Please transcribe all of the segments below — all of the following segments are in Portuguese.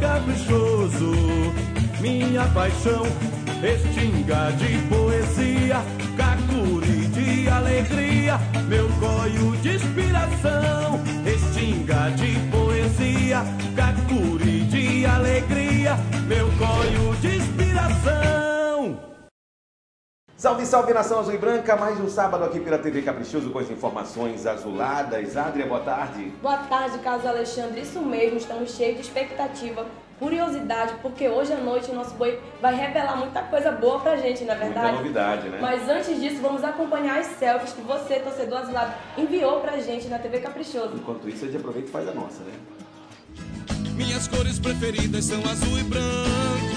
caprichoso, minha paixão, extinga de poesia, cacuri de alegria, meu coio de inspiração. Extinga de poesia, cacuri de alegria, meu coio de inspiração. Salve, salve, nação azul e branca, mais um sábado aqui pela TV Caprichoso com as informações azuladas. Adria, boa tarde. Boa tarde, Carlos Alexandre, isso mesmo, estamos cheios de expectativa, curiosidade, porque hoje à noite o nosso boi vai revelar muita coisa boa pra gente, não é verdade? Muita novidade, né? Mas antes disso, vamos acompanhar as selfies que você, torcedor azulado, enviou pra gente na TV Caprichoso. Enquanto isso, a gente aproveita e faz a nossa, né? Minhas cores preferidas são azul e branco,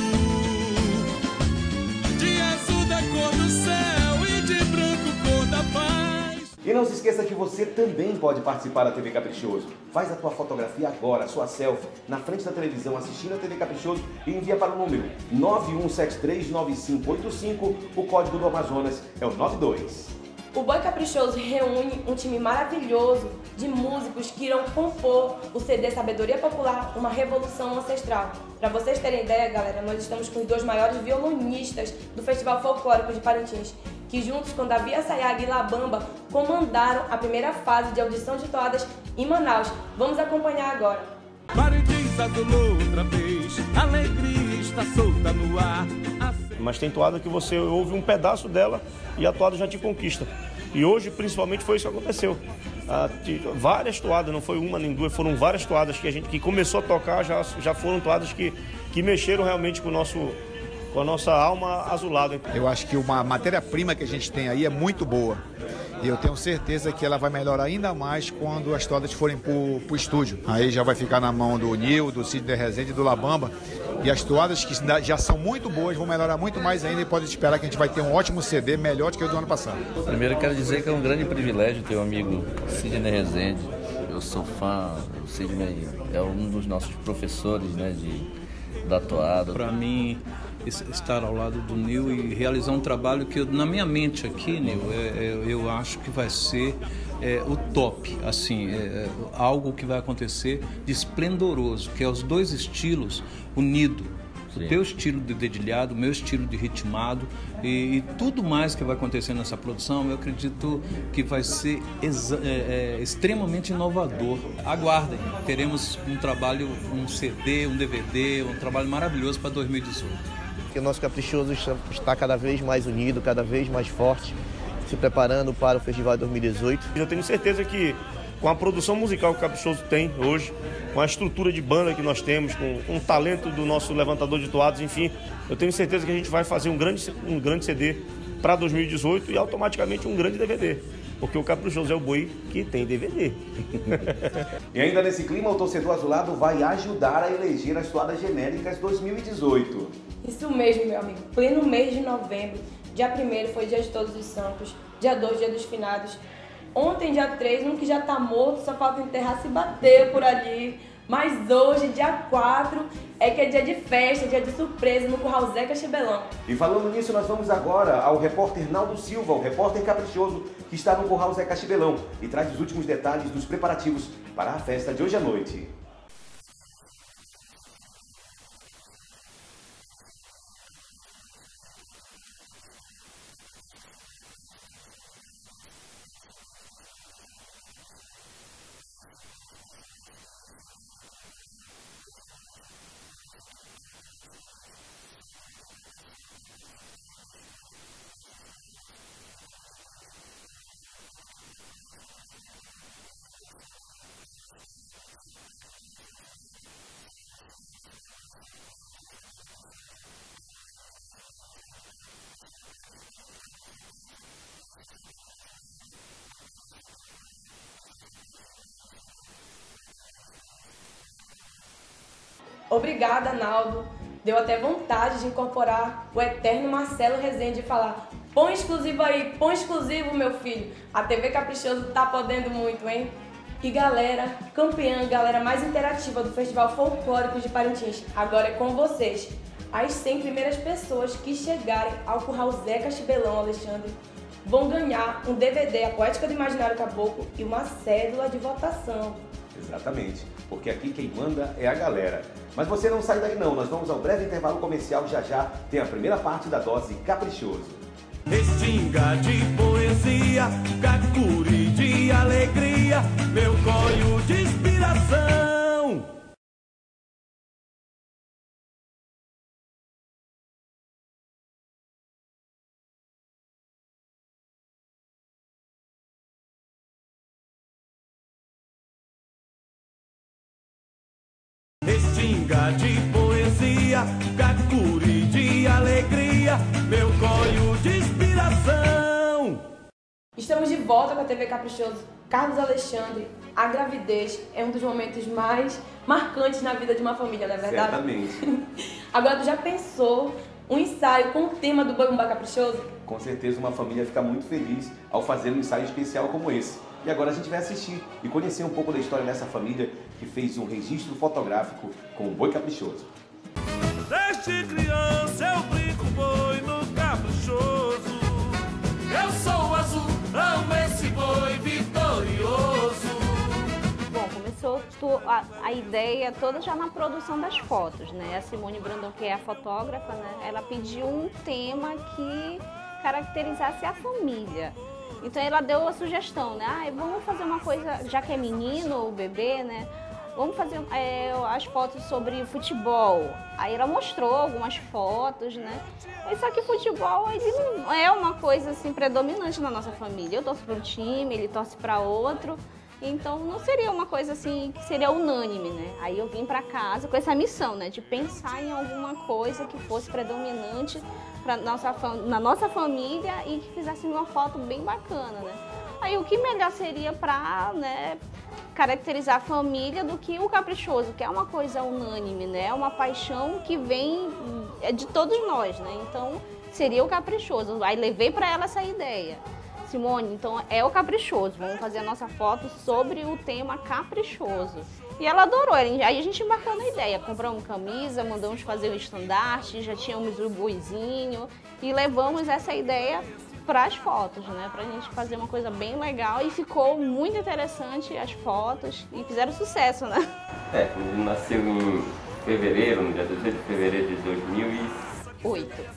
de azul da cor do céu e de branco cor da paz. E não se esqueça que você também pode participar da TV Caprichoso. Faz a tua fotografia agora, a sua selfie, na frente da televisão, assistindo a TV Caprichoso e envia para o número 91739585, o código do Amazonas é o 92. O Boi Caprichoso reúne um time maravilhoso de músicos que irão compor o CD Sabedoria Popular, uma revolução ancestral. Para vocês terem ideia, galera, nós estamos com os dois maiores violonistas do Festival Folclórico de Parintins, que juntos com Davi Assayag e Labamba comandaram a primeira fase de audição de toadas em Manaus. Vamos acompanhar agora. Parintins azulou outra vez, a alegria está solta no ar. Mas tem toada que você ouve um pedaço dela e a toada já te conquista. E hoje, principalmente, foi isso que aconteceu. Várias toadas, não foi uma nem duas, foram várias toadas que a gente que começou a tocar, já foram toadas que mexeram realmente com a nossa alma azulada. Eu acho que uma matéria-prima que a gente tem aí é muito boa. E eu tenho certeza que ela vai melhorar ainda mais quando as toadas forem para o estúdio. Aí já vai ficar na mão do Nil, do Sidney Rezende e do Labamba. E as toadas que já são muito boas vão melhorar muito mais ainda e pode esperar que a gente vai ter um ótimo CD, melhor do que o do ano passado. Primeiro eu quero dizer que é um grande privilégio ter um amigo Sidney Rezende. Eu sou fã, o Sidney é um dos nossos professores, né, da toada. Para mim, estar ao lado do Nil e realizar um trabalho que na minha mente aqui, Nil, eu acho que vai ser o top, assim, algo que vai acontecer de esplendoroso, que é os dois estilos unidos. O teu estilo de dedilhado, o meu estilo de ritmado e tudo mais que vai acontecer nessa produção, eu acredito que vai ser extremamente inovador. Aguardem, teremos um trabalho, um CD, um DVD, um trabalho maravilhoso para 2018. Que o nosso Caprichoso está cada vez mais unido, cada vez mais forte, se preparando para o Festival 2018. Eu tenho certeza que com a produção musical que o Caprichoso tem hoje, com a estrutura de banda que nós temos, com o talento do nosso levantador de toadas, enfim, eu tenho certeza que a gente vai fazer um grande CD para 2018 e automaticamente um grande DVD. Porque o Caprichoso é o boi que tem DVD. E ainda nesse clima, o torcedor azulado vai ajudar a eleger as toadas genéricas 2018. Isso mesmo, meu amigo. Pleno mês de novembro. Dia 1º foi Dia de Todos os Santos. Dia 2, Dia dos Finados. Ontem, dia 3, um que já tá morto, só falta enterrar, se bateu por ali. Mas hoje, dia 4, que é dia de festa, dia de surpresa no Curral Zé Caxibelão. E falando nisso, nós vamos agora ao repórter Naldo Silva, o repórter caprichoso que está no Curral Zé Caxibelão e traz os últimos detalhes dos preparativos para a festa de hoje à noite. Obrigada, Naldo. Deu até vontade de incorporar o eterno Marcelo Rezende e falar: põe exclusivo aí, põe exclusivo, meu filho. A TV Caprichoso tá podendo muito, hein? E galera, campeã, galera mais interativa do Festival Folclórico de Parintins, agora é com vocês. As 100 primeiras pessoas que chegarem ao Curral Zé Caxibelão, Alexandre, vão ganhar um DVD, A Poética do Imaginário Caboclo, e uma cédula de votação. Exatamente, porque aqui quem manda é a galera. Mas você não sai daí não, nós vamos ao breve intervalo comercial, já tem a primeira parte da Dose Caprichoso. Restinga de poesia, cacuri de alegria, meu cóio de inspiração. Restinga de poesia, cacuri de alegria, meu cóio de inspiração. Estamos de volta com a TV Caprichoso. Carlos Alexandre, a gravidez é um dos momentos mais marcantes na vida de uma família, não é verdade? Certamente. Agora, tu já pensou um ensaio com o tema do Boi Bumbá Caprichoso? Com certeza uma família fica muito feliz ao fazer um ensaio especial como esse. E agora a gente vai assistir e conhecer um pouco da história dessa família que fez um registro fotográfico com o Boi Caprichoso. Desde criança eu brinco boi no caprichoso. Eu sou azul, amo esse boi vitorioso. Bom, começou a ideia toda já na produção das fotos, né? A Simone Brandão, que é a fotógrafa, né? Ela pediu um tema que caracterizasse a família. Então ela deu a sugestão, né? Ah, vamos fazer uma coisa, já que é menino ou bebê, né? Vamos fazer as fotos sobre futebol. Aí ela mostrou algumas fotos, né? Só que futebol, ele não é uma coisa assim predominante na nossa família. Eu torço para um time, ele torce para outro. Então não seria uma coisa assim que seria unânime, né? Aí eu vim para casa com essa missão, né? De pensar em alguma coisa que fosse predominante na nossa família e que fizesse uma foto bem bacana, né? Aí o que melhor seria para, né, caracterizar a família do que o caprichoso, que é uma coisa unânime, né? É uma paixão que vem de todos nós, né? Então seria o caprichoso. Aí levei para ela essa ideia. Simone, então é o caprichoso, vamos fazer a nossa foto sobre o tema caprichoso. E ela adorou, aí a gente embarcou na ideia, compramos camisa, mandamos fazer o estandarte, já tínhamos o boizinho e levamos essa ideia para as fotos, né? Pra gente fazer uma coisa bem legal e ficou muito interessante as fotos e fizeram sucesso, né? Ele nasceu em fevereiro, no dia 18 de fevereiro de 2008.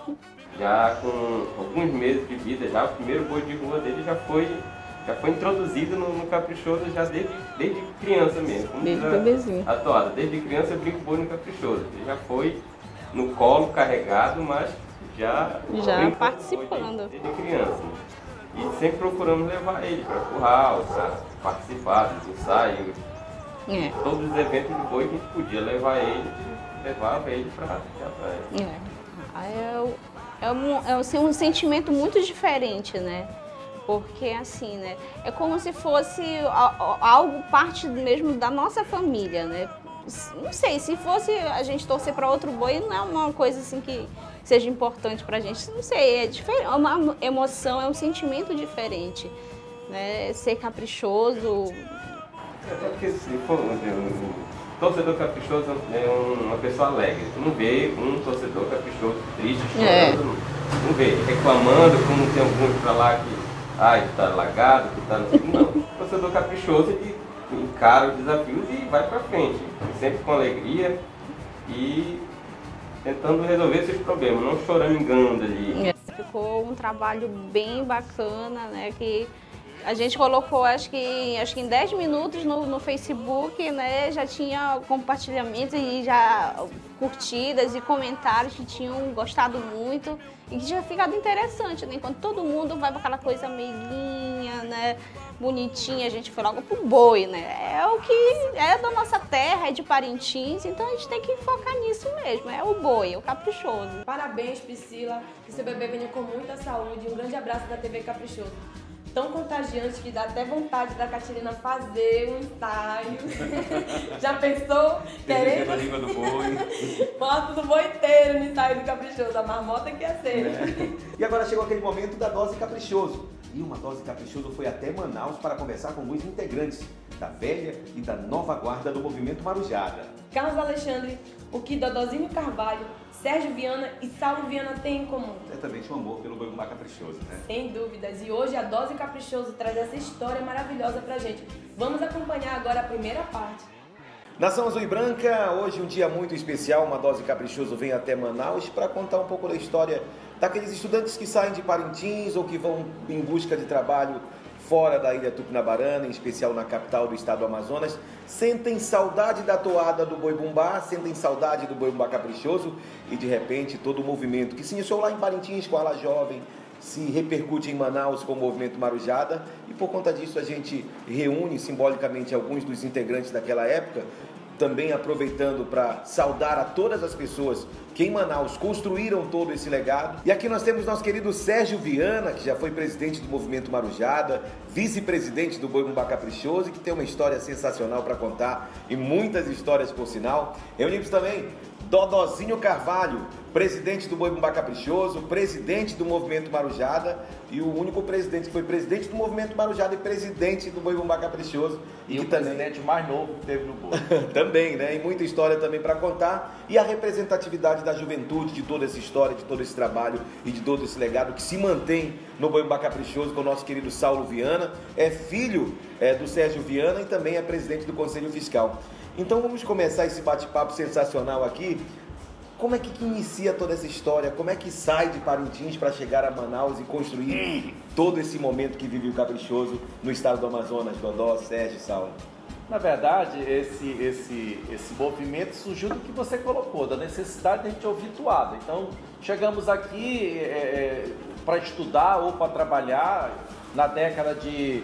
Já com alguns meses de vida, já o primeiro boi de rua dele já foi introduzido no caprichoso já desde criança mesmo. Desde bebezinho. A toada, desde criança eu brinco boi no caprichoso. Ele já foi no colo carregado, mas já participando. Desde criança. E sempre procuramos levar ele para curral, para participar dos ensaios. Todos os eventos de boi que a gente podia levar ele, levava ele para É um sentimento muito diferente, né? Porque assim, né? É como se fosse algo parte mesmo da nossa família, né? Não sei, se fosse a gente torcer para outro boi, não é uma coisa assim que seja importante pra gente. Não sei, é diferente, é uma emoção, é um sentimento diferente, né? Ser caprichoso. Porque se for torcedor caprichoso é uma pessoa alegre. Tu não vê um torcedor caprichoso triste, chorando, não vê, reclamando, como tem alguns pra lá que tá lagado, que tá no fim. Não. O torcedor caprichoso, ele encara os desafios e vai pra frente. Sempre com alegria e tentando resolver esses problemas, não choramingando ali. Ficou um trabalho bem bacana, né? Que a gente colocou, acho que em 10 minutos no Facebook, né, já tinha compartilhamentos e já curtidas e comentários que tinham gostado muito e que tinha ficado interessante, né? Enquanto todo mundo vai para aquela coisa meiguinha, né, bonitinha, a gente foi logo pro boi, né? É o que é da nossa terra, é de Parintins, então a gente tem que focar nisso mesmo, é o boi, é o caprichoso. Parabéns, Priscila, que seu bebê venha com muita saúde. Um grande abraço da TV Caprichoso. Tão contagiante que dá até vontade da Catirina fazer um ensaio. Já pensou? Querendo a língua do boi. Foto do boi inteiro no ensaio do Caprichoso. A marmota que ia ser. E agora chegou aquele momento da Dose Caprichoso. E uma Dose Caprichoso foi até Manaus para conversar com alguns integrantes da velha e da nova guarda do movimento Marujada. Carlos Alexandre, o que Dodozinho Carvalho Sérgio Viana e Saulo Viana têm em comum? Certamente um amor pelo boi bumbá caprichoso, né? Sem dúvidas. E hoje a Dose Caprichoso traz essa história maravilhosa pra gente. Vamos acompanhar agora a primeira parte. Nação Azul e Branca, hoje um dia muito especial, uma Dose Caprichoso vem até Manaus para contar um pouco da história daqueles estudantes que saem de Parintins ou que vão em busca de trabalho fora da ilha Tupinabarana, em especial na capital do estado do Amazonas, sentem saudade da toada do boi bumbá, sentem saudade do boi bumbá caprichoso e de repente todo o movimento que se iniciou lá em Parintins com a ala jovem se repercute em Manaus com o movimento Marujada e por conta disso a gente reúne simbolicamente alguns dos integrantes daquela época, também aproveitando para saudar a todas as pessoas que em Manaus construíram todo esse legado. E aqui nós temos nosso querido Sérgio Viana, que já foi presidente do movimento Marujada, vice-presidente do Boi Bumbá Caprichoso e que tem uma história sensacional para contar e muitas histórias por sinal. Reunimos também Dodozinho Carvalho, presidente do Boi Bumbá Caprichoso, presidente do movimento Marujada e o único presidente que foi presidente do movimento Marujada e presidente do Boi Bumbá Caprichoso. E o presidente mais novo que teve no boi. Também, né? E muita história também para contar e a representatividade da juventude de toda essa história, de todo esse trabalho e de todo esse legado que se mantém no Boi Bumbá Caprichoso com o nosso querido Saulo Viana, é filho do Sérgio Viana e também é presidente do Conselho Fiscal. Então vamos começar esse bate-papo sensacional aqui. Como é que inicia toda essa história? Como é que sai de Parintins para chegar a Manaus e construir todo esse momento que vive o Caprichoso no estado do Amazonas, Dodó, Sérgio, Saulo? Na verdade, esse movimento surgiu do que você colocou, da necessidade de a gente ouvir toada. Então, chegamos aqui para estudar ou para trabalhar na década de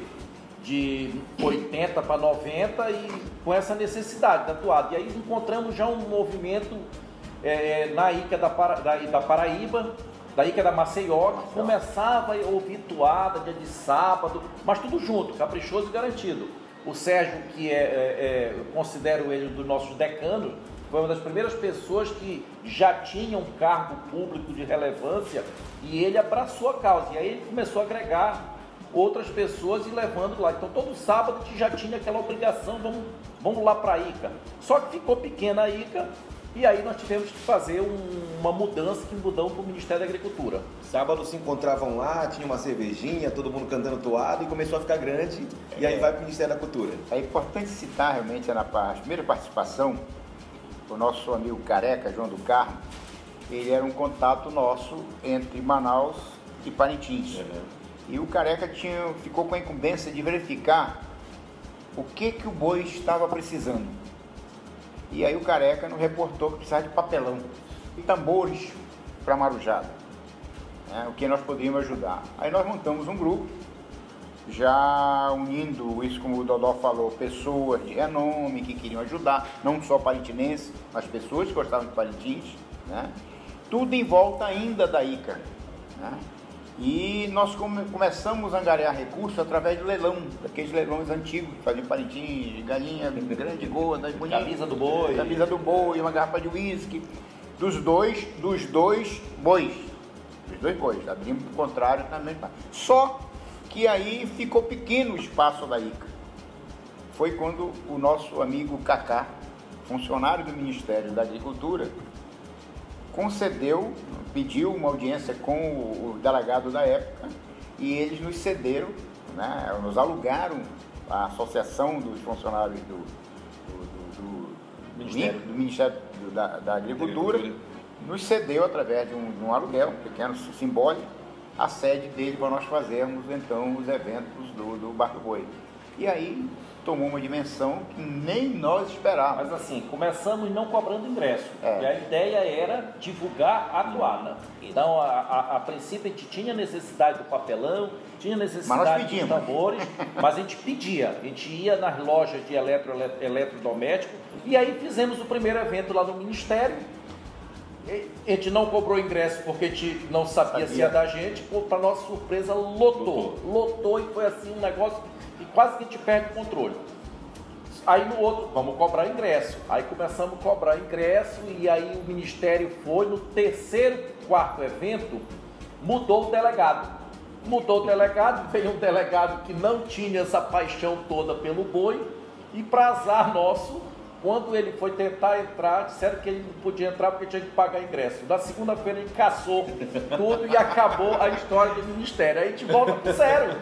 80 para 90 e com essa necessidade da toada. E aí encontramos já um movimento na Ica da Paraíba, da Ica da Maceió, que começava a ouvir toada dia de sábado, mas tudo junto, caprichoso e garantido. O Sérgio, que eu considero ele um dos nossos decanos, foi uma das primeiras pessoas que já tinha um cargo público de relevância e ele abraçou a causa. E aí ele começou a agregar outras pessoas e levando lá. Então todo sábado a gente já tinha aquela obrigação, vamos lá para a Ica. Só que ficou pequena a Ica e aí nós tivemos que fazer uma mudança que mudamos para o Ministério da Agricultura. Sábado se encontravam lá, tinha uma cervejinha, todo mundo cantando toada e começou a ficar grande e aí vai para o Ministério da Cultura. É importante citar realmente na primeira participação, o nosso amigo Careca, João do Carmo, ele era um contato nosso entre Manaus e Parintins. E o Careca ficou com a incumbência de verificar o que o boi estava precisando. E aí o Careca nos reportou que precisava de papelão e tambores para Marujada, o que nós poderíamos ajudar. Aí nós montamos um grupo, já unindo isso, como o Dodó falou, pessoas de renome que queriam ajudar, não só parintinenses, mas pessoas que gostavam de Parintins, tudo em volta ainda da Ica. E nós começamos a angariar recursos através de leilão, daqueles leilões antigos que faziam Parintins, galinha grande, gorda, bonita, camisa do boi, uma garrafa de uísque, dos dois bois, abrimos o contrário também. Só que aí ficou pequeno o espaço da Ica. Foi quando o nosso amigo Cacá, funcionário do Ministério da Agricultura, pediu uma audiência com o delegado da época e eles nos cederam, nos alugaram a associação dos funcionários do Ministério da Agricultura, nos cedeu através de um aluguel, um pequeno simbólico, a sede dele para nós fazermos então os eventos do Barco Boi. E aí tomou uma dimensão que nem nós esperávamos. Mas assim, começamos não cobrando ingresso. E a ideia era divulgar a toada. Então, a princípio, a gente tinha necessidade do papelão, tinha necessidade dos tambores, mas a gente pedia. A gente ia nas lojas de eletrodoméstico e aí fizemos o primeiro evento lá no Ministério. A gente não cobrou ingresso porque a gente não sabia se ia dar gente, para nossa surpresa lotou e foi assim um negócio que quase que a gente perde o controle. Aí no outro, vamos cobrar ingresso. Aí começamos a cobrar ingresso e aí o Ministério foi, no terceiro, quarto evento, mudou o delegado. Veio um delegado que não tinha essa paixão toda pelo boi e para azar nosso, Quando ele foi tentar entrar, disseram que ele não podia entrar porque tinha que pagar ingresso. Na segunda-feira ele caçou tudo e acabou a história do ministério. Aí a gente volta pro sério.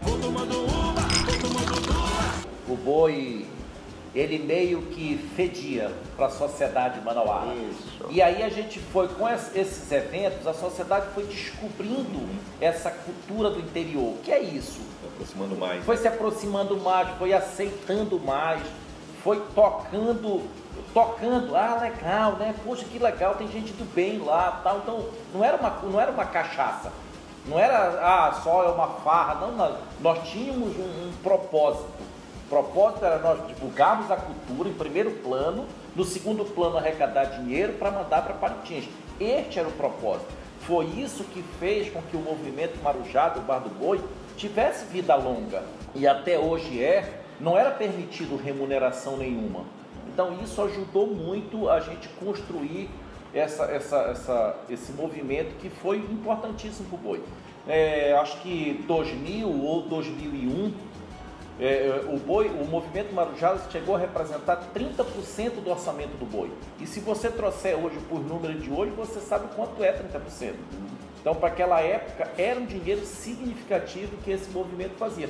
O boi, ele meio que fedia para a sociedade manauara. Isso. E aí a gente foi, com esses eventos, a sociedade foi descobrindo essa cultura do interior. O que é isso? Aproximando mais. Foi se aproximando mais, foi aceitando mais, foi tocando, legal, né? Poxa, que legal, tem gente do bem lá, tal. Então, não era uma cachaça. Não era, só é uma farra. Não, nós tínhamos um propósito. O propósito era nós divulgarmos a cultura em primeiro plano, no segundo plano arrecadar dinheiro para mandar para Parintins. Este era o propósito. Foi isso que fez com que o movimento Marujá do Bar do Boi tivesse vida longa. E até hoje não era permitido remuneração nenhuma. Então isso ajudou muito a gente construir esse movimento que foi importantíssimo para o boi. Acho que 2000 ou 2001, o movimento Marujá chegou a representar 30% do orçamento do boi. E se você trouxer hoje por número de hoje, você sabe quanto é 30%. Então, para aquela época, era um dinheiro significativo que esse movimento fazia.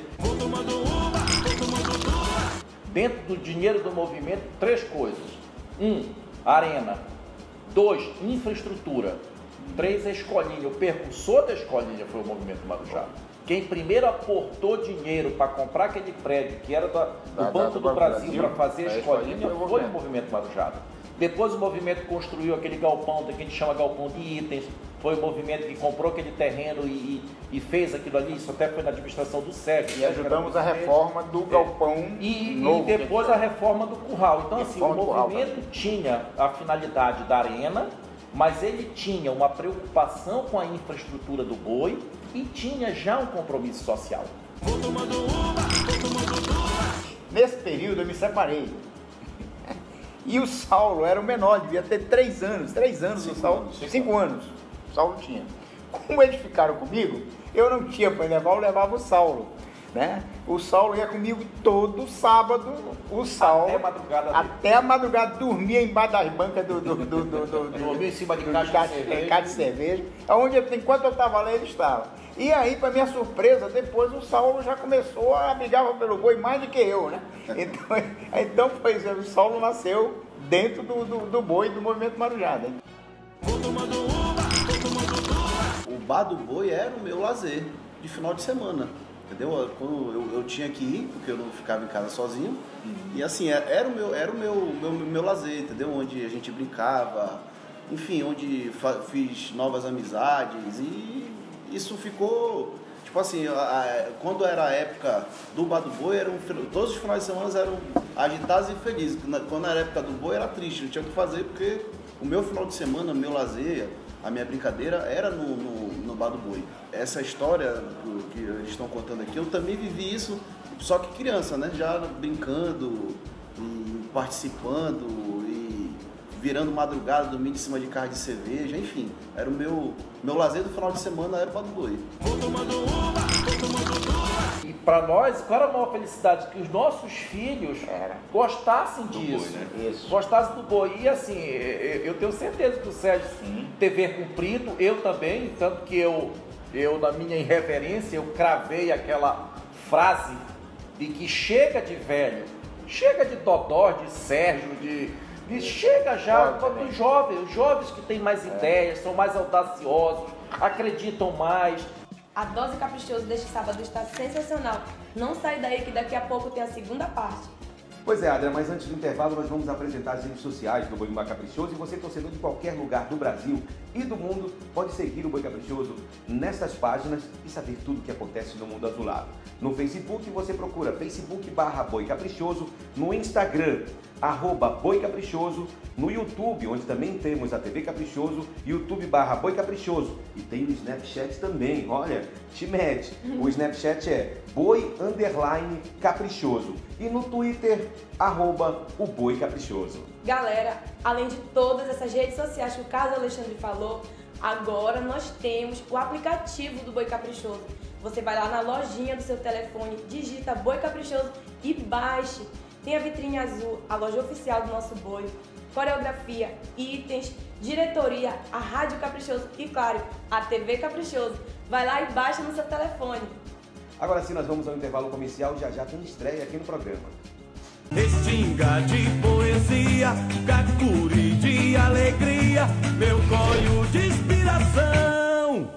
Dentro do dinheiro do movimento, 3 coisas. 1, arena. 2, infraestrutura. 3, a escolinha. O percussor da escolinha foi o movimento Marujá. Quem primeiro aportou dinheiro para comprar aquele prédio, que era do Banco do Brasil, para fazer a escolinha, foi o movimento Marujá. Depois o movimento construiu aquele galpão, que a gente chama galpão de itens. Foi o movimento que comprou aquele terreno e fez aquilo ali. Isso até foi na administração do Sérgio. E ajudamos a reforma do galpão novo. E depois a reforma do curral. Então, assim, o movimento tinha a finalidade da arena, mas ele tinha uma preocupação com a infraestrutura do boi e tinha já um compromisso social. Nesse período eu me separei. E o Saulo era o menor, devia ter 3 anos. 3 anos o Saulo, 5 anos o Saulo tinha. Como eles ficaram comigo, eu não tinha para levar, eu levava o Saulo. Né? O Saulo ia comigo todo sábado, o Saulo até a madrugada dormia embaixo das bancas dormia em cima de caixa de cerveja, enquanto eu estava lá ele estava. E aí, para minha surpresa, depois o Saulo já começou a brigar pelo boi mais do que eu, né? Então pois o Saulo nasceu dentro do boi do movimento Marujá. Né? O Bar do Boi era o meu lazer de final de semana. Entendeu? Quando eu tinha que ir, porque eu não ficava em casa sozinho. E assim, era o meu lazer, entendeu? Onde a gente brincava, enfim, onde fiz novas amizades. E isso ficou, tipo assim, quando era a época do Bar do Boi, todos os finais de semana eram agitados e felizes. Quando era a época do boi, era triste, não tinha o que fazer, porque o meu final de semana, o meu lazer, a minha brincadeira era no Bar do Boi. Essa história que eles estão contando aqui, eu também vivi isso, só que criança, né? Já brincando, e participando, e virando madrugada, dormindo em cima de carro de cerveja, enfim. Era o meu lazer do final de semana, era o Bar do Boi. E para nós, qual era a maior felicidade? Que os nossos filhos gostassem disso, boi, né? Gostassem do boi. E assim, eu tenho certeza que o Sérgio teve cumprido, eu também, tanto que eu na minha irreverência, eu cravei aquela frase de que chega de velho, chega de Dodó, de Sérgio, chega já dos jovens, os jovens que têm mais ideias, são mais audaciosos, acreditam mais. A Dose Caprichoso deste sábado está sensacional. Não sai daí que daqui a pouco tem a segunda parte. Pois é, Adria, mas antes do intervalo nós vamos apresentar as redes sociais do Boi Caprichoso e você, torcedor de qualquer lugar do Brasil e do mundo, pode seguir o Boi Caprichoso nessas páginas e saber tudo o que acontece no mundo azulado. No Facebook você procura Facebook/Boi Caprichoso, no Instagram @Boi Caprichoso, no YouTube, onde também temos a TV Caprichoso, YouTube/Boi Caprichoso. E tem o Snapchat também, olha, te mete. O Snapchat é Boi_Caprichoso. E no Twitter, @o Boi Caprichoso. Galera, além de todas essas redes sociais que o Carlos Alexandre falou, agora nós temos o aplicativo do Boi Caprichoso. Você vai lá na lojinha do seu telefone, digita Boi Caprichoso e baixe. tem a Vitrine Azul, a loja oficial do nosso boi, coreografia, itens, diretoria, a Rádio Caprichoso e, claro, a TV Caprichoso. Vai lá e baixa no seu telefone. Agora sim, nós vamos ao intervalo comercial, já tem estreia aqui no programa. Restinga de poesia, cacuri de alegria, meu coio de inspiração.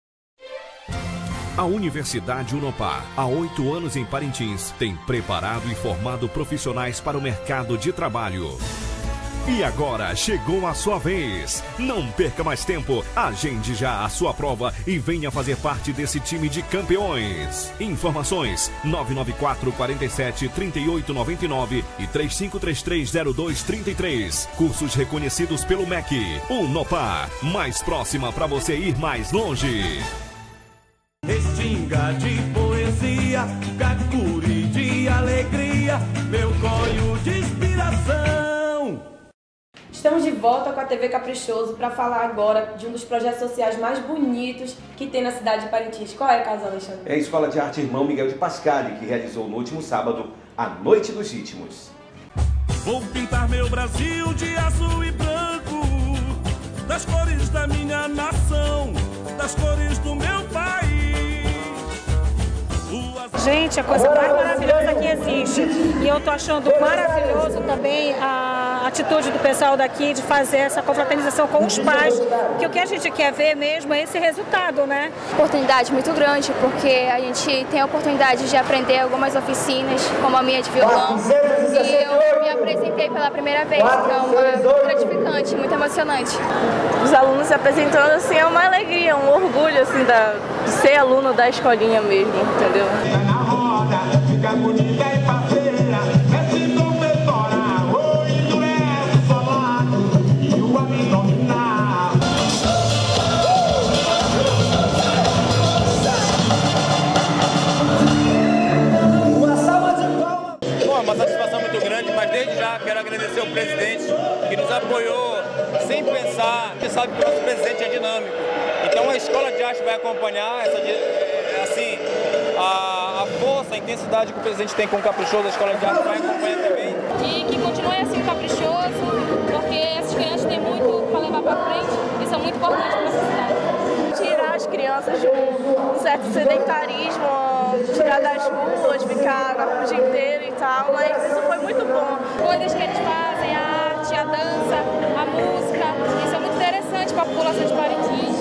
A Universidade Unopar, há 8 anos em Parintins, tem preparado e formado profissionais para o mercado de trabalho. E agora chegou a sua vez. Não perca mais tempo. Agende já a sua prova e venha fazer parte desse time de campeões. Informações 994 47 38 99 e 35330233. Cursos reconhecidos pelo MEC. Unopar, mais próxima para você ir mais longe. Restinga de poesia, cacuri de alegria, meu coio de inspiração. Estamos de volta com a TV Caprichoso para falar agora de um dos projetos sociais mais bonitos que tem na cidade de Parintins. Qual é, Carlos Alexandre? É a Escola de Arte Irmão Miguel de Pascali, que realizou no último sábado a Noite dos Ritmos. Vou pintar meu Brasil de azul e branco, das cores da minha nação, das cores do meu país. Gente, a coisa mais maravilhosa que existe. E eu tô achando maravilhoso também a atitude do pessoal daqui de fazer essa confraternização com os pais, porque o que a gente quer ver mesmo é esse resultado, né? Oportunidade muito grande, porque a gente tem a oportunidade de aprender algumas oficinas, como a minha de violão, e eu me apresentei pela primeira vez, então é gratificante, muito emocionante. Os alunos se apresentando assim é uma alegria, um orgulho assim de ser aluno da escolinha mesmo, entendeu? Fica bonita e parceira, mexe com o peitoral, oi, tu és o solado e o abdominal. Uma salva de palmas. Bom, é uma satisfação muito grande, mas desde já quero agradecer ao presidente que nos apoiou sem pensar. Você sabe que o nosso presidente é dinâmico, então a Escola de Arte vai acompanhar essa, assim, a força, a intensidade que o presidente tem com o Caprichoso, a Escola de Arte vai acompanhar também. E que continue assim caprichoso, porque essas crianças têm muito para levar para frente e são muito importantes para a nossa cidade. Tirar as crianças de um certo sedentarismo, tirar das ruas, ficar na rua o dia inteiro e tal, mas isso foi muito bom. Coisas que eles fazem, a arte, a dança, a música, isso é muito interessante para a população de Parintins.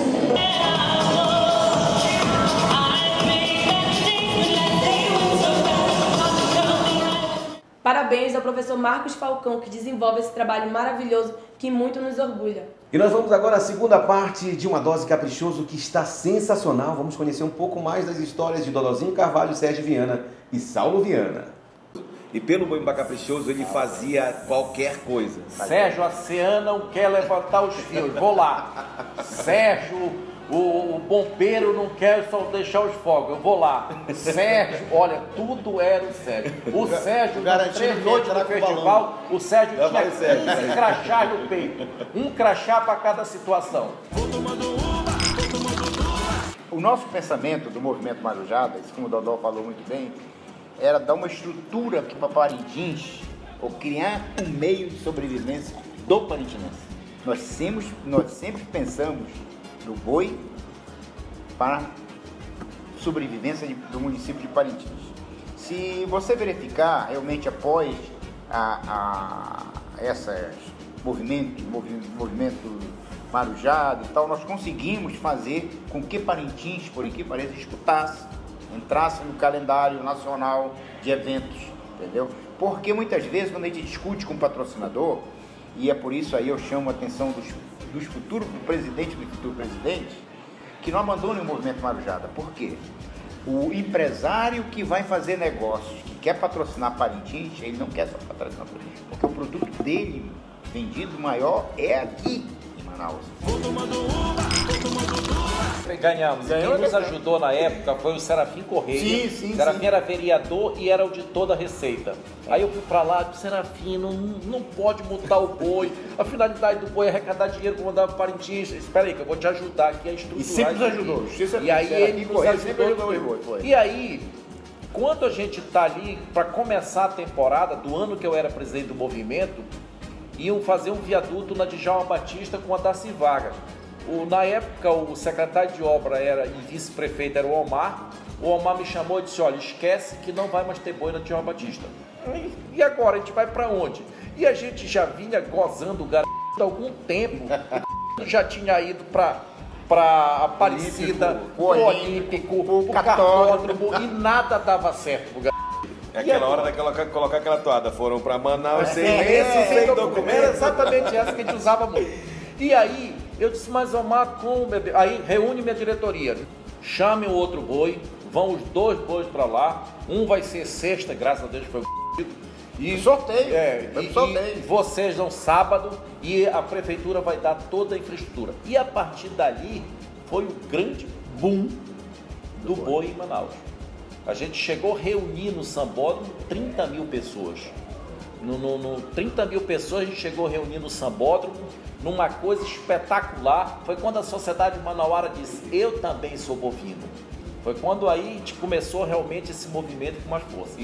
Parabéns ao professor Marcos Falcão, que desenvolve esse trabalho maravilhoso que muito nos orgulha. E nós vamos agora à segunda parte de Uma Dose Caprichoso, que está sensacional. Vamos conhecer um pouco mais das histórias de Dodozinho Carvalho, Sérgio Viana e Saulo Viana. E pelo Boi-Bumbá Caprichoso ele fazia qualquer coisa. Sérgio, a Ceana não quer levantar os fios, vou lá. Sérgio, o bombeiro não quer só deixar os fogos, eu vou lá. Sérgio, olha, tudo era o Sérgio. O Sérgio, nas 3 noites do festival, o Sérgio tinha 15 crachás no peito. Um crachá para cada situação. O nosso pensamento do movimento Marujadas, como o Dodó falou muito bem, era dar uma estrutura para Parintins, ou criar um meio de sobrevivência do parintinense. Nós sempre pensamos no boi para sobrevivência do município de Parintins. Se você verificar, realmente após esses movimento Marujada e tal, nós conseguimos fazer com que Parintins, por que pareça, disputasse, entrasse no calendário nacional de eventos, entendeu? Porque muitas vezes quando a gente discute com o patrocinador, e é por isso aí eu chamo a atenção do futuro presidente, que não abandone o movimento Marujada. Por quê? O empresário que vai fazer negócios, que quer patrocinar Parintins, ele não quer só patrocinar Parintins, porque o produto dele, vendido maior, é aqui em Manaus. Ganhamos. Quem nos ajudou na época foi o Serafim Correia. Sim. Serafim era vereador e era auditor da Receita. Aí eu fui pra lá e disse, Serafim, não pode multar o boi. A finalidade do boi é arrecadar dinheiro para mandar para Parintins. Espera aí que eu vou te ajudar aqui a estruturar. E sempre nos ajudou. E aí ele nos ajudou. E aí Quando a gente está ali para começar a temporada, do ano que eu era presidente do movimento, iam fazer um viaduto na Djalma Batista com a Darcy Vargas. Na época, o secretário de obra e vice-prefeito era o Omar. O Omar me chamou e disse, olha, esquece que não vai mais ter boi na Djalma Batista. E agora, a gente vai para onde? E a gente já vinha gozando o garoto há algum tempo. Já tinha ido para Aparecida, o Olímpico, o Cartódromo, e nada dava certo pro garoto. É aquela hora de colocar aquela toada. Foram para Manaus sem lenço, sem documento. Era exatamente essa que a gente usava muito. E aí, eu disse, mas Omar, como, meu Deus? Aí, reúne minha diretoria. Chame o outro boi, vão os 2 bois para lá. Um vai ser sexta, graças a Deus foi e sorteio. E vocês dão sábado e a prefeitura vai dar toda a infraestrutura. E a partir dali, foi o grande boom do boi em Manaus. A gente chegou a reunir no Sambódromo 30 mil pessoas. 30 mil pessoas a gente chegou a reunir no Sambódromo, numa coisa espetacular. Foi quando a sociedade manauara disse, eu também sou bovino. Foi quando aí a gente começou realmente esse movimento com mais força.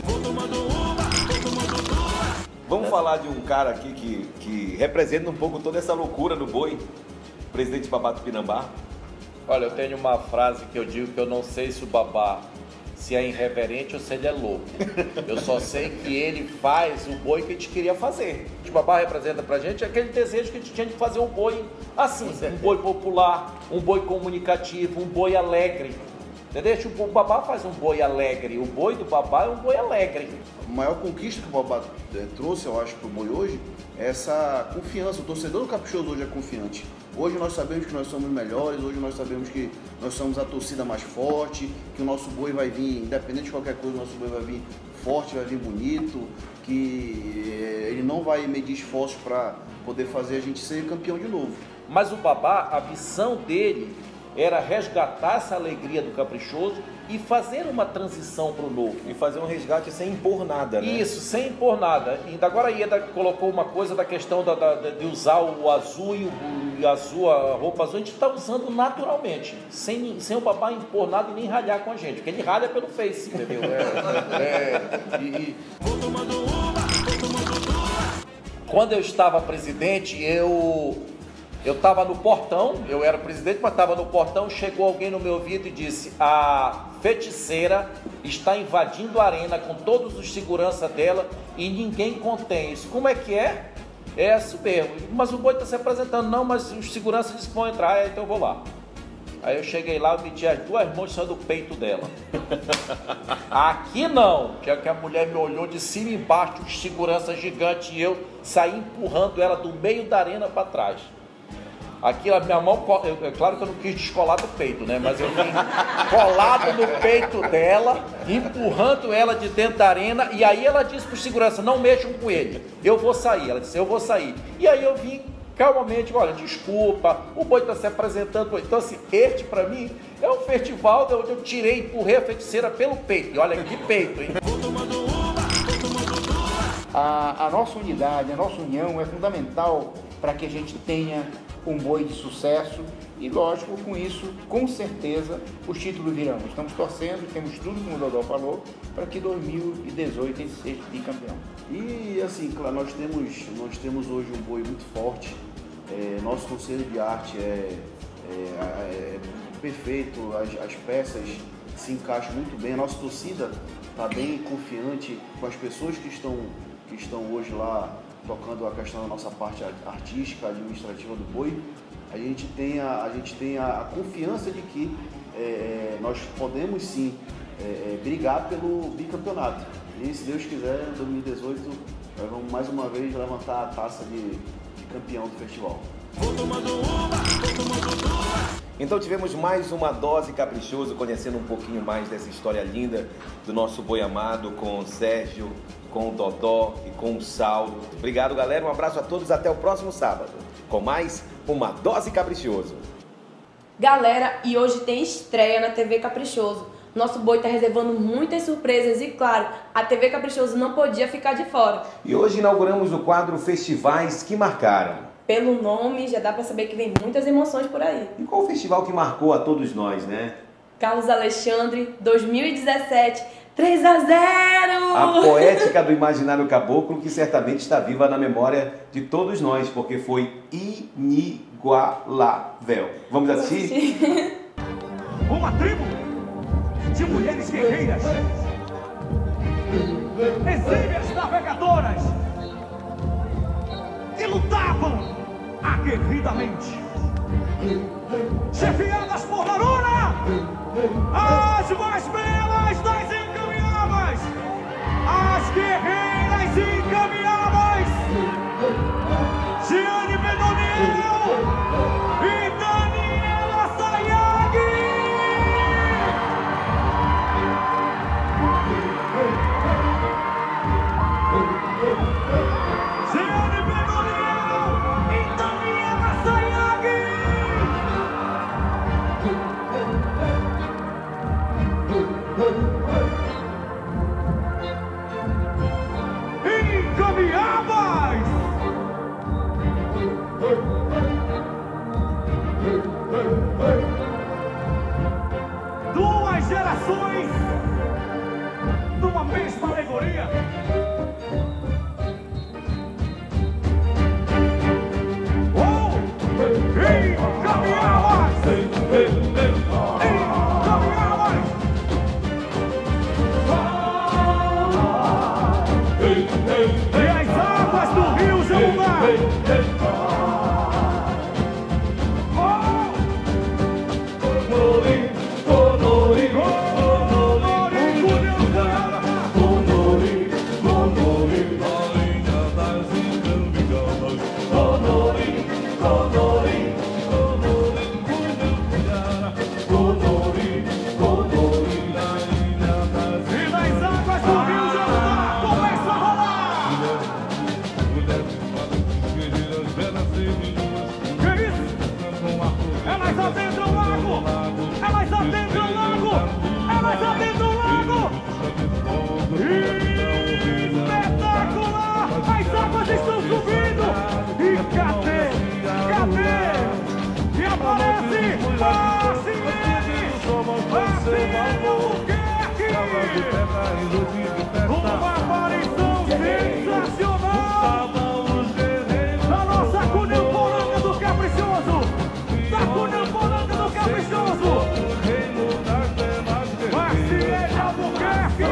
Vamos falar de um cara aqui que representa um pouco toda essa loucura do boi, presidente Babá Tupinambá. Olha, eu tenho uma frase que eu digo que eu não sei se o Babá se é irreverente ou se ele é louco. Eu só sei que ele faz o boi que a gente queria fazer. O Babá representa pra gente aquele desejo que a gente tinha de fazer um boi assim, um boi popular, um boi comunicativo, um boi alegre. Entendeu? O Babá faz um boi alegre, o boi do Babá é um boi alegre. A maior conquista que o Babá trouxe, eu acho, para o boi hoje, é essa confiança. O torcedor do Caprichoso hoje é confiante. Hoje nós sabemos que nós somos melhores, hoje nós sabemos que nós somos a torcida mais forte, que o nosso boi vai vir, independente de qualquer coisa, o nosso boi vai vir forte, vai vir bonito, que ele não vai medir esforços para poder fazer a gente ser campeão de novo. Mas o Babá, a missão dele era resgatar essa alegria do Caprichoso e fazer uma transição para o novo. E fazer um resgate sem impor nada, né? Isso, sem impor nada. E agora a Ieda colocou uma coisa da questão de usar o azul e azul, a roupa azul, a gente está usando naturalmente, sem o Babá impor nada e nem ralhar com a gente, porque ele ralha pelo Face, entendeu? Quando eu estava presidente, eu estava no portão, eu era presidente, mas estava no portão, chegou alguém no meu ouvido e disse, a feiticeira está invadindo a arena com todos os seguranças dela e ninguém contém isso. Como é que é? É isso mesmo. Mas o boi está se apresentando. Não, mas os seguranças dizem que vão entrar, então eu vou lá. Aí eu cheguei lá, eu meti as 2 mãos só do peito dela. Aqui não, que a mulher me olhou de cima e embaixo, os seguranças gigantes, e eu saí empurrando ela do meio da arena para trás. Aqui a minha mão, claro que eu não quis descolar do peito, né? Mas eu vim colado no peito dela, empurrando ela de dentro da arena, e aí ela disse para os seguranças, não mexam com ele, eu vou sair. Ela disse, eu vou sair. E aí eu vim calmamente, olha, desculpa, o boi está se apresentando. Então assim, este para mim é um festival onde eu tirei, empurrei a feiticeira pelo peito. E olha que peito, hein? A nossa unidade, a nossa união é fundamental para que a gente tenha um boi de sucesso e, lógico, com isso, com certeza, os títulos virão. Estamos torcendo, temos tudo, como o Dodô falou, para que 2018 ele seja bicampeão. E, assim, claro, nós temos hoje um boi muito forte. Nosso conselho de arte é perfeito, as peças se encaixam muito bem. A nossa torcida está bem confiante com as pessoas que estão hoje lá tocando a questão da nossa parte artística, administrativa do boi. A gente tem a confiança de que nós podemos sim brigar pelo bicampeonato. E se Deus quiser, em 2018, nós vamos mais uma vez levantar a taça de campeão do festival. Então tivemos mais uma dose Caprichoso, conhecendo um pouquinho mais dessa história linda do nosso boi amado, com o Sérgio, com o Dodó e com o Saulo. Obrigado, galera, um abraço a todos, até o próximo sábado, com mais uma dose Caprichoso. Galera, e hoje tem estreia na TV Caprichoso. Nosso boi está reservando muitas surpresas e, claro, a TV Caprichoso não podia ficar de fora. E hoje inauguramos o quadro Festivais que Marcaram. Pelo nome, já dá para saber que vem muitas emoções por aí. E qual o festival que marcou a todos nós, né? Carlos Alexandre, 2017, 3-0! A poética do imaginário caboclo que certamente está viva na memória de todos nós, porque foi inigualável. Vamos assistir? Uma tribo de mulheres guerreiras, exímias navegadoras, que lutavam aguerridamente, chefiadas por Laruna, as mais belas das encaminhadas, as guerreiras encaminhadas, Giane Bedoniel e Daniela Sayag. Giane Bedoniel e Daniela Sayag. Encaminhadas! Duas gerações numa mesma alegoria. Encaminhadas! E as águas do rio Jabugá. Espetacular! As águas estão subindo! E cadê? E aparece Marciene Albuquerque! Uma aparição sensacional! Da nossa Cunhamporanga do Caprichoso! Da Cunhamporanga do Caprichoso! Marciene Albuquerque!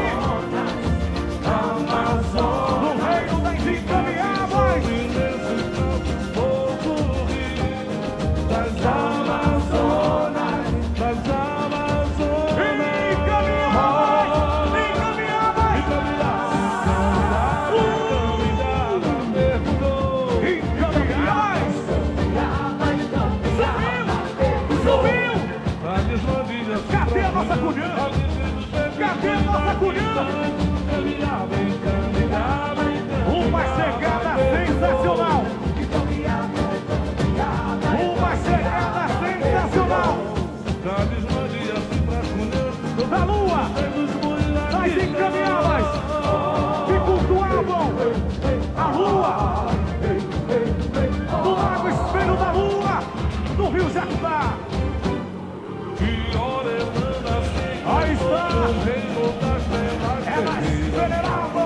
No reino das encaminhadas, das Amazonas, subiu! Cadê a nossa Cunhã? Cadê a nossa Cunhã? Uma chegada sensacional! Uma chegada sensacional! Da lua! Das encaminhadas! Que cultuavam a lua! Do lago espelho da lua! Do rio Jacutá! Aí está! Elas veneravam!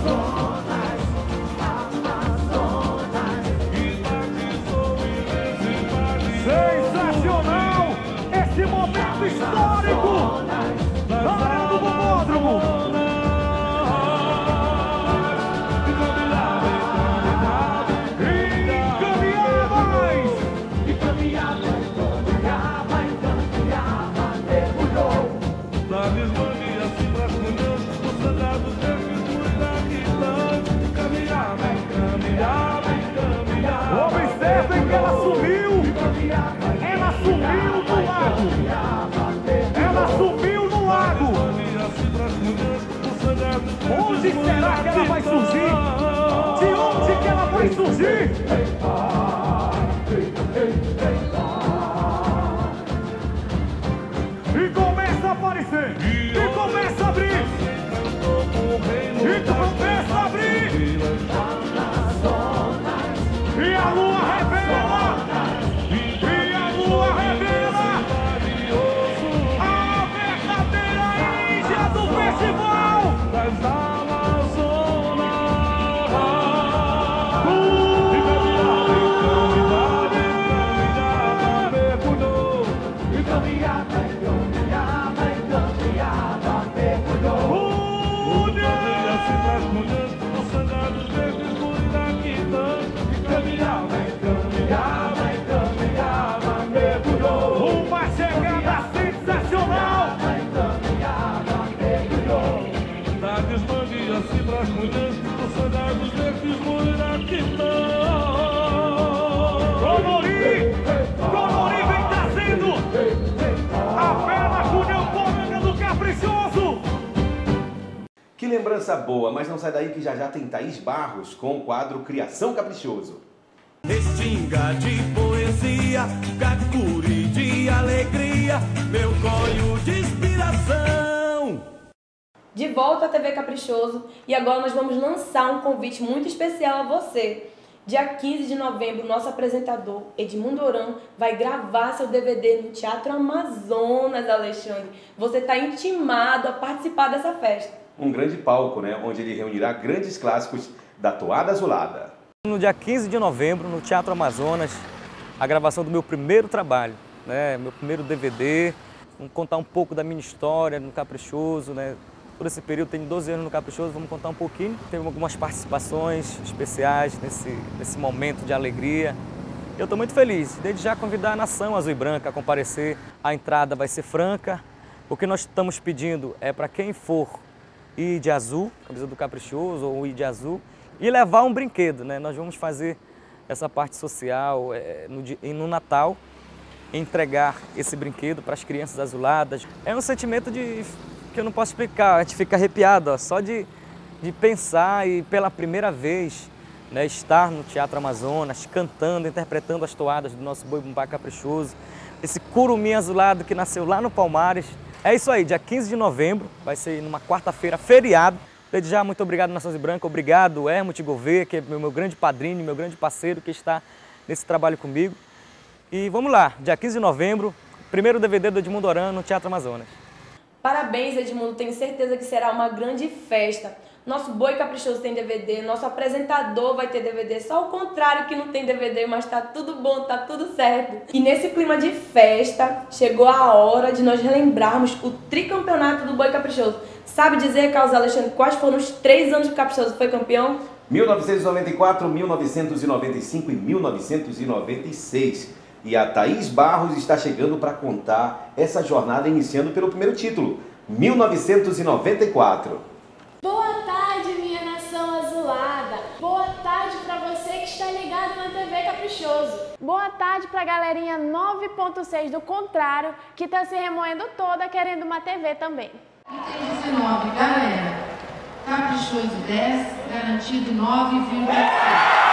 Sensacional! Esse momento histórico! Na área do Bumódromo! Observem que ela sumiu! Ela sumiu no lago! Ela sumiu no lago! Onde será que ela vai surgir? De onde que ela vai surgir? E começa a aparecer! E começa a abrir! E começa a abrir! E a lua revela! E a lua revela! lembrança boa, mas não sai daí que já já tem Thaís Barros com o quadro Criação Caprichoso. Restinga de poesia, cacuri de alegria, meu sonho de inspiração. De volta à TV Caprichoso e agora nós vamos lançar um convite muito especial a você. Dia 15 de novembro, nosso apresentador Edmundo Oran vai gravar seu DVD no Teatro Amazonas, Alexandre. Você está intimado a participar dessa festa. Um grande palco, né, onde ele reunirá grandes clássicos da toada azulada. No dia 15 de novembro, no Teatro Amazonas, a gravação do meu primeiro trabalho, né, meu primeiro DVD. Vamos contar um pouco da minha história no Caprichoso, né? Por esse período, tenho 12 anos no Caprichoso, vamos contar um pouquinho. Teve algumas participações especiais nesse momento de alegria. Eu estou muito feliz, desde já convidar a nação azul e branca a comparecer. A entrada vai ser franca. O que nós estamos pedindo é para quem for ir de azul, camisa do Caprichoso ou ir de azul, e levar um brinquedo, né? Nós vamos fazer essa parte social no Natal, entregar esse brinquedo para as crianças azuladas. É um sentimento que eu não posso explicar, a gente fica arrepiado, ó, só de pensar e pela primeira vez, né, estar no Teatro Amazonas, cantando, interpretando as toadas do nosso Boi Bumbá Caprichoso, esse curumim azulado que nasceu lá no Palmares. É isso aí, dia 15 de novembro, vai ser numa quarta-feira, feriado. Desde já, muito obrigado, Nação Azul e Branca, obrigado, Hermut Gouveia, que é meu grande padrinho, meu grande parceiro que está nesse trabalho comigo. E vamos lá, dia 15 de novembro, primeiro DVD do Edmundo Oran no Teatro Amazonas. Parabéns, Edmundo, tenho certeza que será uma grande festa. Nosso Boi Caprichoso tem DVD, nosso apresentador vai ter DVD, só o contrário que não tem DVD, mas tá tudo bom, tá tudo certo. E nesse clima de festa, chegou a hora de nós relembrarmos o tricampeonato do Boi Caprichoso. Sabe dizer, Carlos Alexandre, quais foram os 3 anos que o Caprichoso foi campeão? 1994, 1995 e 1996. E a Thaís Barros está chegando para contar essa jornada, iniciando pelo primeiro título, 1994. Boa tarde, minha nação azulada. Boa tarde para você que está ligado na TV Caprichoso. Boa tarde para a galerinha 9.6 do contrário, que está se remoendo toda querendo uma TV também. Item 19, galera. Caprichoso 10, garantido 9,6.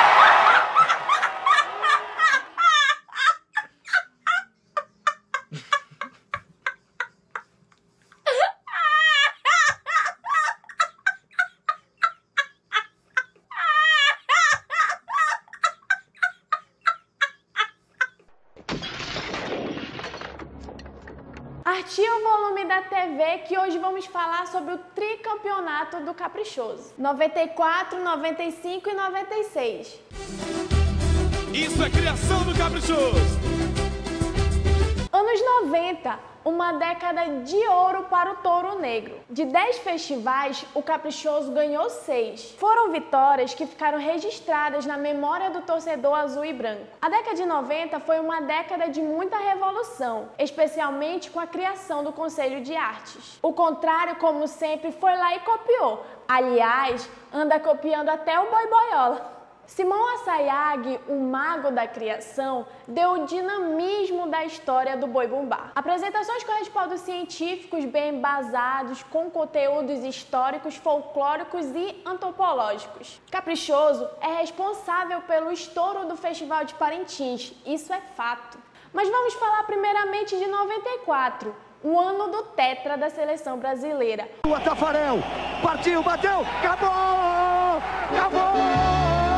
Ativa o volume da TV que hoje vamos falar sobre o tricampeonato do Caprichoso. 94, 95 e 96. Isso é criação do Caprichoso! Anos 90, uma década de ouro para o touro negro. De 10 festivais, o Caprichoso ganhou 6. Foram vitórias que ficaram registradas na memória do torcedor azul e branco. A década de 90 foi uma década de muita revolução, especialmente com a criação do Conselho de Artes. O contrário, como sempre, foi lá e copiou. Aliás, anda copiando até o Boi Boiola. Simão Assayag, o mago da criação, deu o dinamismo da história do Boi Bumbá. Apresentações com respaldos científicos bem embasados, com conteúdos históricos, folclóricos e antropológicos. Caprichoso é responsável pelo estouro do Festival de Parintins, isso é fato. Mas vamos falar primeiramente de 94, o ano do tetra da seleção brasileira. O Tafarel, partiu, bateu, acabou! Acabou!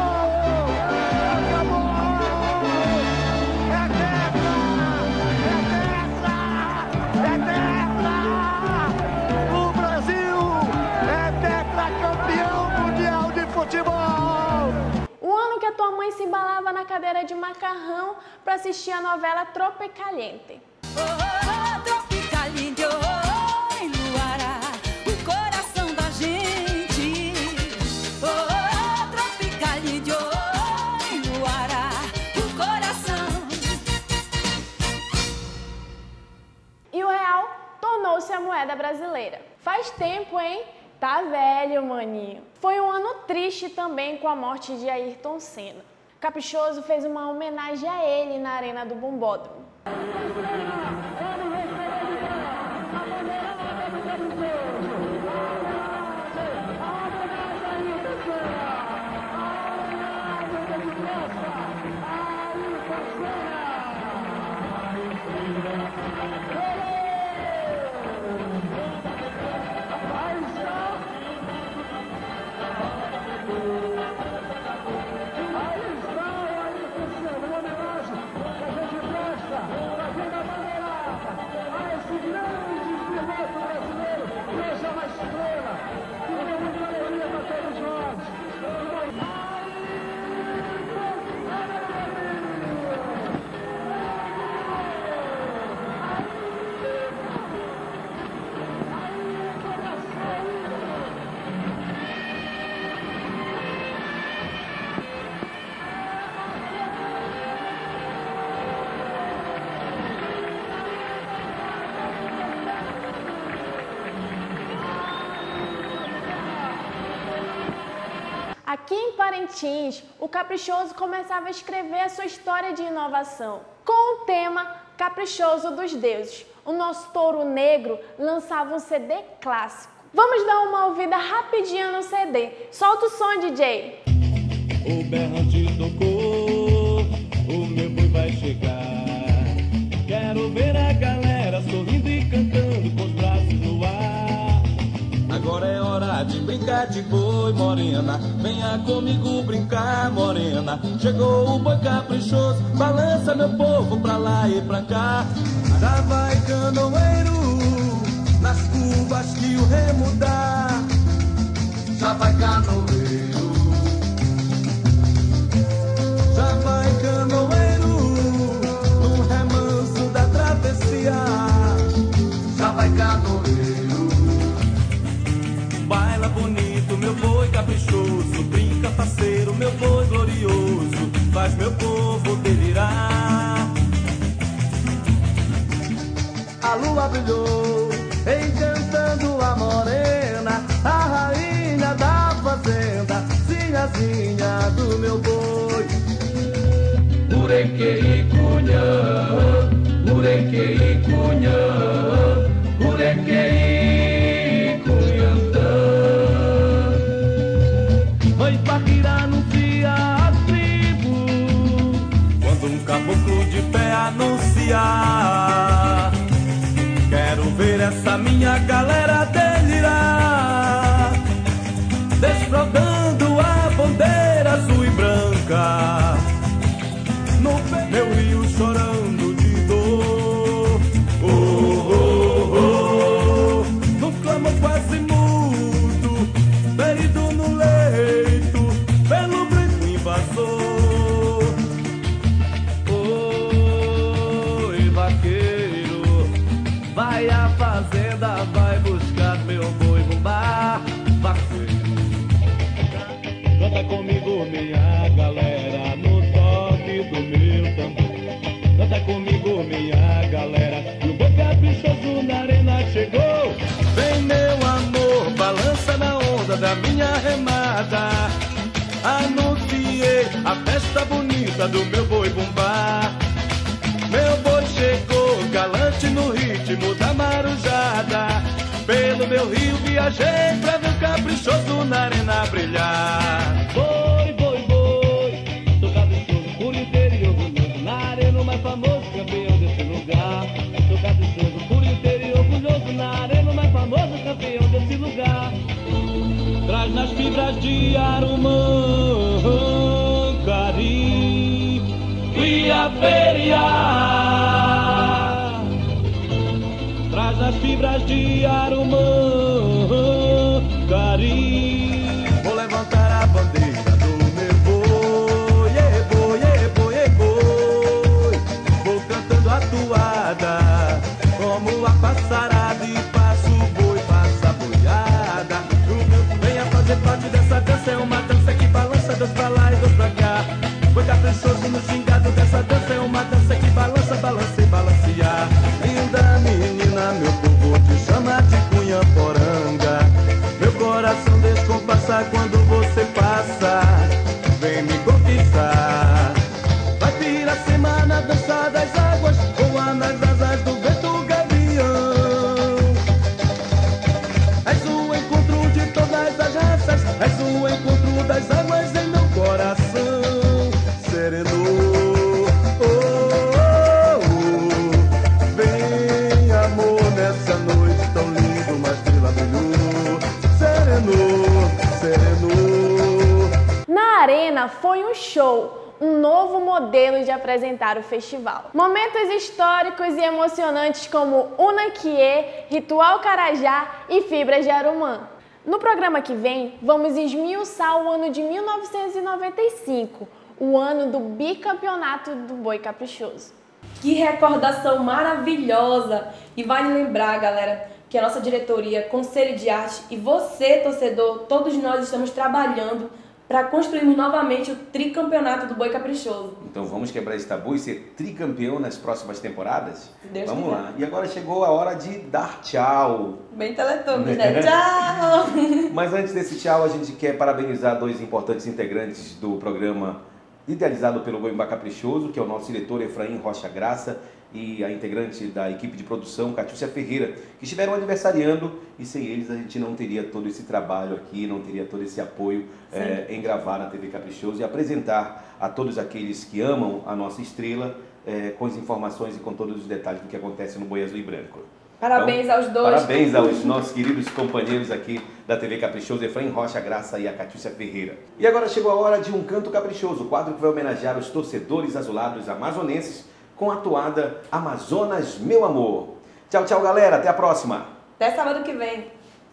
O ano que a tua mãe se embalava na cadeira de macarrão para assistir a novela Tropicaliente. Tropicaliente, oi, Luara, o coração da gente. Tropicaliente, oi, Luara, o coração. E o real tornou-se a moeda brasileira. Faz tempo, hein? Tá velho, maninho. Foi um ano triste também com a morte de Ayrton Senna. Caprichoso fez uma homenagem a ele na Arena do Bombódromo. Parintins, o Caprichoso começava a escrever a sua história de inovação. Com o tema Caprichoso dos Deuses, o nosso Touro Negro lançava um CD clássico. Vamos dar uma ouvida rapidinho no CD. Solta o som, DJ! O berrante tocou, o meu boi vai chegar. Quero ver a galera sorrindo e cantando com os braços no ar. Agora é hora de brincar de boi, morena. Venha comigo brincar, morena. Chegou o boi caprichoso, balança meu povo pra lá e pra cá. Já vai canoeiro, nas curvas que o remo dá. Já vai canoeiro, já vai canoeiro, no remanso da travessia. Já vai canoeiro, baila bonito, meu boi caprichoso. Brinca parceiro, meu boi glorioso. Faz meu povo delirar. A lua brilhou, encantando a morena, a rainha da fazenda, sinhazinha do meu boi. Urequei cunhã, urequei cunhã, urequei cunhantã. Mãe Paquira anuncia a tribo, quando um caboclo de pé anunciar. Quero ver essa minha galera delirar, desfraldando a bandeira azul e branca, no meu rio chorando de dor. Oh, oh, oh, no clamor quase mudo, ferido no leito, pelo branco invasor. Oi, vaqueiro, vai à fazenda, vai buscar meu boi bumbá. Vaqueiro, canta comigo minha galera, no toque do meu tambor. Canta comigo minha galera, e o boi caprichoso na arena chegou. Vem meu amor, balança na onda da minha remada. Anunciei a festa bonita do meu boi bumbá. Meu boi chegou, galante no ritmo da marujada. Pelo meu rio viajei pra ver o caprichoso na arena brilhar. Boi, boi, boi, sou caprichoso por interior orgulhoso, na arena o mais famoso campeão desse lugar. Sou caprichoso por interior orgulhoso, na arena o mais famoso campeão desse lugar. Traz nas fibras de Arumã, Cari e a feria. Traz as fibras de Arumã, Cari. Vou levantar a bandeira do meu boi, boi, boi, boi. Vou cantando a toada, como a passarada, e passo o boi, passa a boiada. Venha fazer parte dessa dança, é uma dança que balança Deus pra lá e Deus pra cá. Boi caprichoso no gingado dessa dança, é uma dança que balança, balança e balancear. Linda menina, meu povo te chama de Cunhaporanga. Meu coração descompassa quando você passa, vem me conquistar. Vai Piracema na dança das águas, voa nas asas do vento gavião. És o encontro de todas as raças, és o encontro das águas em meu coração. Sereno, oh, oh, oh. Vem amor nessa noite tão linda, uma estrela brilhou. Sereno, sereno. Na arena foi um show, um novo modelo de apresentar o festival. Momentos históricos e emocionantes como Unaquiê, Ritual Carajá e Fibras de Arumã. No programa que vem, vamos esmiuçar o ano de 1995, o ano do bicampeonato do boi caprichoso. Que recordação maravilhosa! E vale lembrar, galera, que a nossa diretoria, Conselho de Arte e você, torcedor, todos nós estamos trabalhando para construirmos novamente o tricampeonato do Boi Caprichoso. Então vamos quebrar esse tabu e ser tricampeão nas próximas temporadas? Deus vamos quiser. lá. E agora chegou a hora de dar tchau. Bem Teletubbies, né? Tchau! Mas antes desse tchau, a gente quer parabenizar dois importantes integrantes do programa idealizado pelo Goimbá Caprichoso, que é o nosso diretor Efraim Rocha Graça e a integrante da equipe de produção, Catiúcia Ferreira, que estiveram aniversariando, e sem eles a gente não teria todo esse trabalho aqui, não teria todo esse apoio em gravar na TV Caprichoso e apresentar a todos aqueles que amam a nossa estrela com as informações e com todos os detalhes do que acontece no Boi Azul e Branco. Parabéns então, aos dois. Parabéns aos nossos queridos companheiros aqui da TV Caprichoso, Efraim Rocha Graça e a Catiúcia Ferreira. E agora chegou a hora de um Canto Caprichoso, o quadro que vai homenagear os torcedores azulados amazonenses com a toada Amazonas, Meu Amor. Tchau, tchau, galera. Até a próxima. Até sábado que vem.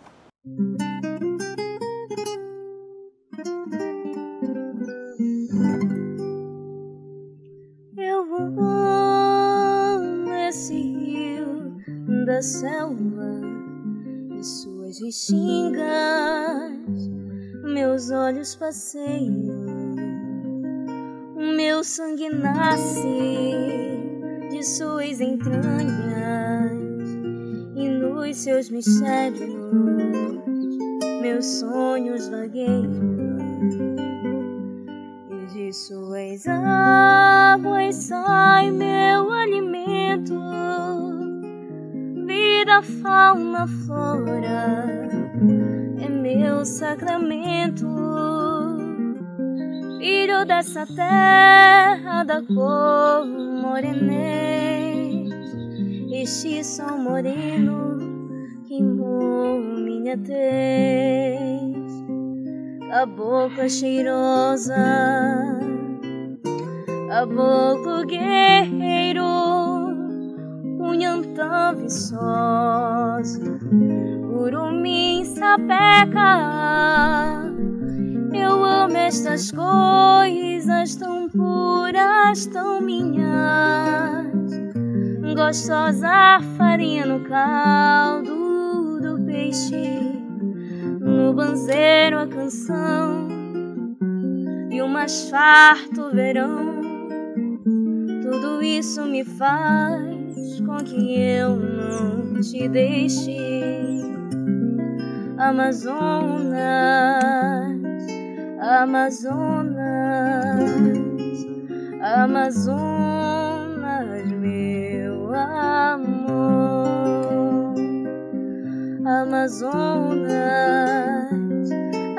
Eu amo esse rio da selva e suas restingas, meus olhos passeiam, meu sangue nasce de suas entranhas e nos seus mistérios meus sonhos vagueiam. E de suas águas sai meu alimento, vida, fauna, flora, é meu sacramento. Filho dessa terra da cor morenês, este sol moreno queimou minha tez. Cabocla cheirosa, caboclo guerreiro, Cunhantã viçosa, curumim sapeca. Eu amo estas coisas tão puras, tão minhas. Gostosa farinha no caldo do peixe, no banzeiro a canção e o mais farto verão. Tudo isso me faz com que eu não te deixe. Amazonas, Amazonas, Amazonas, meu amor. Amazonas,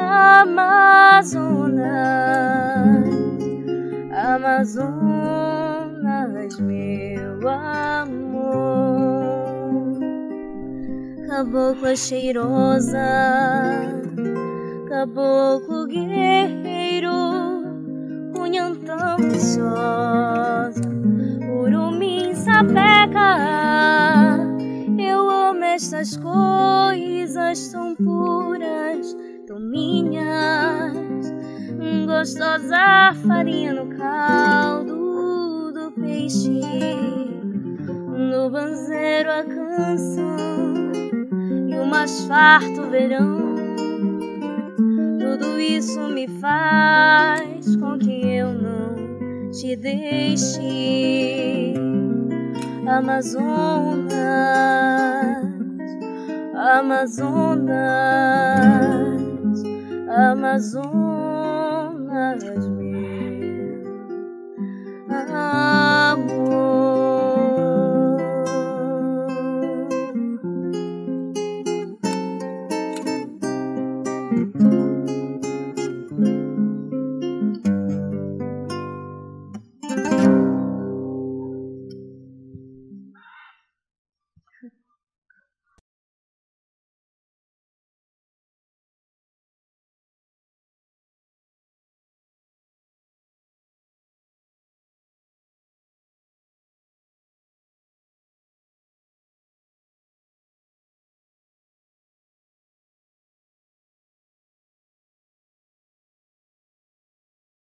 Amazonas, Amazonas, meu amor. Cabocla cheirosa, caboclo guerreiro, Cunhantã viçosa, curumim sapeca. Eu amo estas coisas tão puras, tão minhas. Gostosa farinha no caldo do peixe, no banzeiro a canção e o mais farto verão. Tudo isso me faz com que eu não te deixe. Amazonas, Amazonas, Amazonas, meu